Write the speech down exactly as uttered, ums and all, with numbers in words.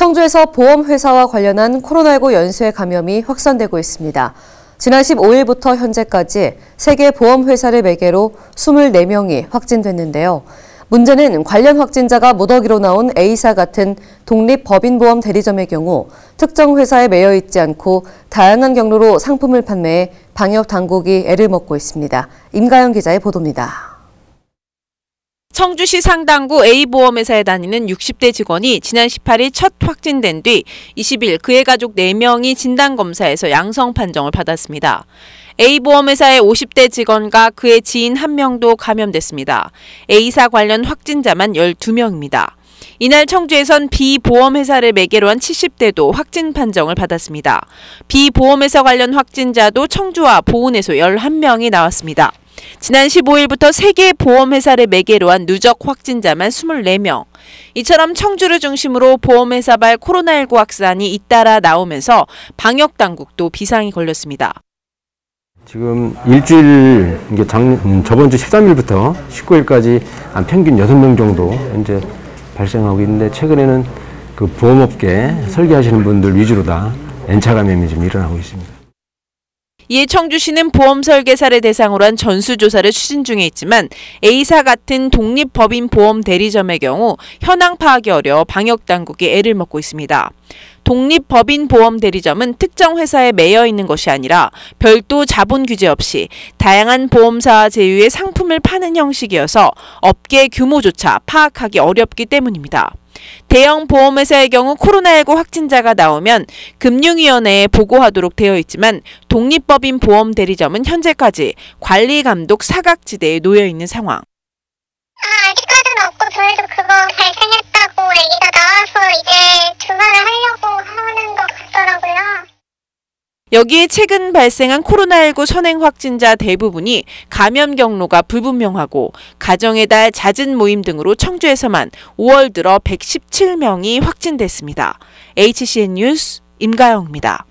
청주에서 보험회사와 관련한 코로나십구 연쇄 감염이 확산되고 있습니다. 지난 십오일부터 현재까지 세 개 보험회사를 매개로 이십사 명이 확진됐는데요. 문제는 관련 확진자가 무더기로 나온 A사 같은 독립법인보험 대리점의 경우 특정 회사에 매여 있지 않고 다양한 경로로 상품을 판매해 방역당국이 애를 먹고 있습니다. 임가영 기자의 보도입니다. 청주시 상당구 A보험회사에 다니는 육십 대 직원이 지난 십팔일 첫 확진된 뒤 이십일 그의 가족 네 명이 진단검사에서 양성 판정을 받았습니다. A보험회사의 오십 대 직원과 그의 지인 한 명도 감염됐습니다. A사 관련 확진자만 열두 명입니다. 이날 청주에선 B보험회사를 매개로 한 칠십 대도 확진 판정을 받았습니다. B보험회사 관련 확진자도 청주와 보은에서 열한 명이 나왔습니다. 지난 십오일부터 세 개 보험회사를 매개로 한 누적 확진자만 이십사 명. 이처럼 청주를 중심으로 보험회사발 코로나십구 확산이 잇따라 나오면서 방역당국도 비상이 걸렸습니다. 지금 일주일, 이게 장, 음, 저번 주 십삼일부터 십구일까지 한 평균 여섯 명 정도 현재 발생하고 있는데, 최근에는 그 보험업계 설계하시는 분들 위주로 다 N차 감염이 좀 일어나고 있습니다. 이에 청주시는 보험 설계사를 대상으로 한 전수조사를 추진 중에 있지만 A사 같은 독립법인 보험 대리점의 경우 현황 파악이 어려워 방역당국이 애를 먹고 있습니다. 독립법인 보험 대리점은 특정 회사에 매여 있는 것이 아니라 별도 자본 규제 없이 다양한 보험사와 제휴의 상품을 파는 형식이어서 업계 규모조차 파악하기 어렵기 때문입니다. 대형 보험회사의 경우 코로나십구 확진자가 나오면 금융위원회에 보고하도록 되어 있지만 독립법인 보험 대리점은 현재까지 관리감독 사각지대에 놓여 있는 상황. 아, 아직까지는 없고 저희도 그거 발생했다고 얘기가 나와서 이제 조사를 하려고 하는 것 같더라고요. 여기에 최근 발생한 코로나십구 선행 확진자 대부분이 감염 경로가 불분명하고 가정의 달, 잦은 모임 등으로 청주에서만 오월 들어 백십칠 명이 확진됐습니다. 에이치씨엔 뉴스 임가영입니다.